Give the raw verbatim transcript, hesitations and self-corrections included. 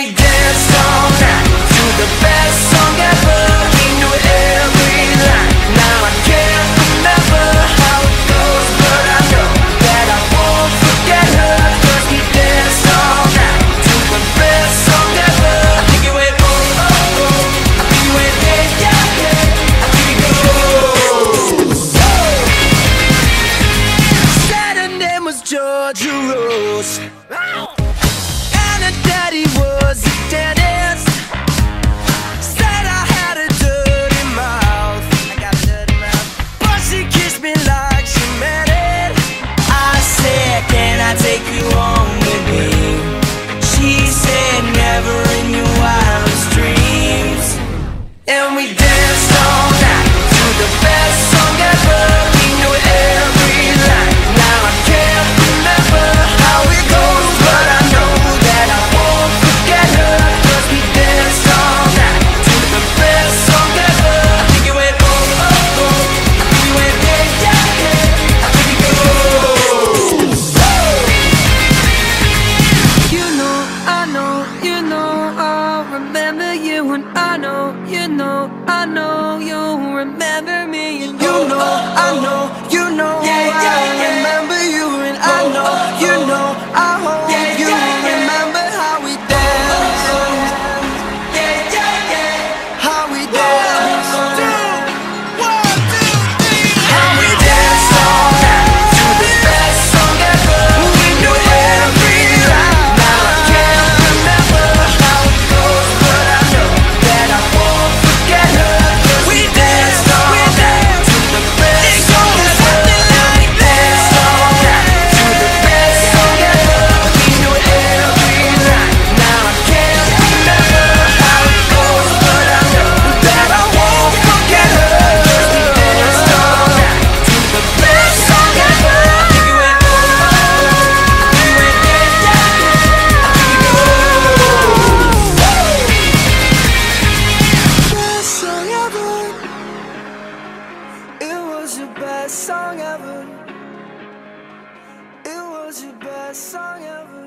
we danced all night to the best song ever. We knew every line. Now I can't remember how it goes, but I know that I won't forget her. Cause we danced all night to the best song ever. I think it went oh, oh, oh. I think it went yeah, yeah, yeah. I think it goes oh. Said her name was Georgia Rose, and her daddy was a dentist. Said I had a dirty mouth, I got a dirty mouth, but she kissed me like she meant it. I said, can I take you home with me? She said, never in your wildest dreams. And we danced all night to the best song ever. We knew every line. Now I can't remember how it goes, but I know that I won't forget her. Cause we danced all night to the best song ever. I think it went oh, oh, oh. I think it went yeah, yeah, yeah. I think it goes oh. You know, I know, you know, I'll remember you. And I know, you know, I know you'll remember me. And you know, I know, you know, yeah, yeah, I yeah. remember you. And I know, you know, I hope Yeah, you yeah, yeah. remember how we danced. Yeah, yeah, yeah. How we danced. One, two, three. How we danced all night to the best song ever. We knew every line. Now I can't remember how it goes, but I know that I won't forget her. Cause we danced all night to the best song ever. We danced all night to the best song ever. We knew every line. Now I can't remember how it goes, but I know that I won't forget her. Cause we danced all night to the best song ever. I think it went oh, oh, oh. I think it went yeah, yeah, yeah. I think it goes best song ever. It was your best song ever. It was your best song ever.